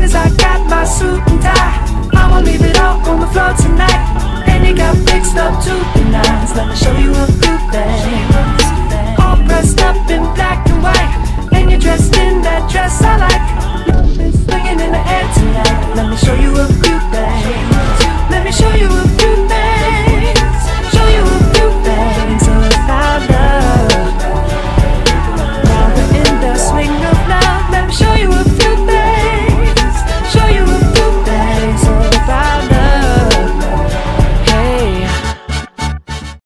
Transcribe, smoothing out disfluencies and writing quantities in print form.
as I got my suit and tie, I won't leave it all on the floor tonight. And you got fixed up to the nines. Let me show you a good thing. All dressed up in black and white, and you're dressed in that dress I like. Love is swinging in the air tonight. Let me show you